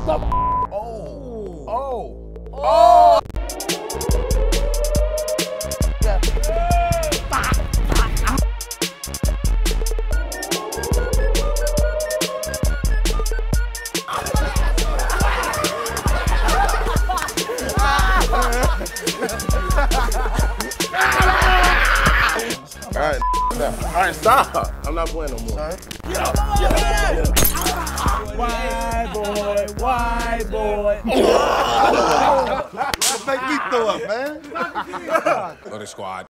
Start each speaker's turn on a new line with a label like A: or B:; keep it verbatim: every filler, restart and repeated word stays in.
A: the f?
B: Oh. Oh. Oh.
A: Oh.
B: All right, stop. All right, stop. I'm not playing no more. Sorry.
A: Yeah, yeah, yeah. Why, boy? Why, boy?
B: Make me throw up, man.
C: Loiter Squad.